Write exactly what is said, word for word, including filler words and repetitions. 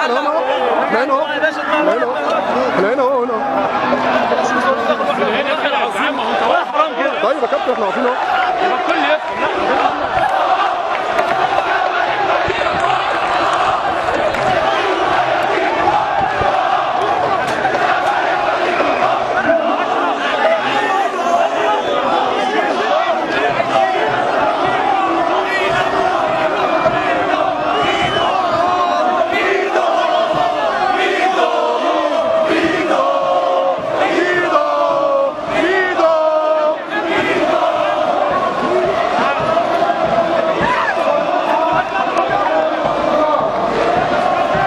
احنا هنا اهو احنا هنا اهو احنا هنا اهو احنا هنا اهو هنا اهو. طيب يا كابتن احنا واقفين اهو.